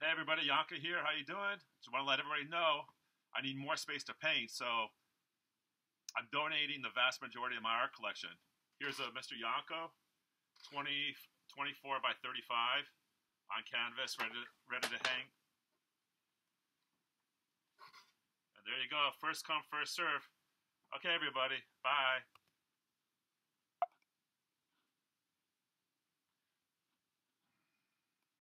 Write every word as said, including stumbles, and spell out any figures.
Hey everybody, Yonko here. How you doing? Just want to let everybody know I need more space to paint, so I'm donating the vast majority of my art collection. Here's a Mister Yonko, twenty, twenty-four by thirty-five on canvas, ready to, ready to hang. And there you go. First come, first serve. Okay, everybody. Bye.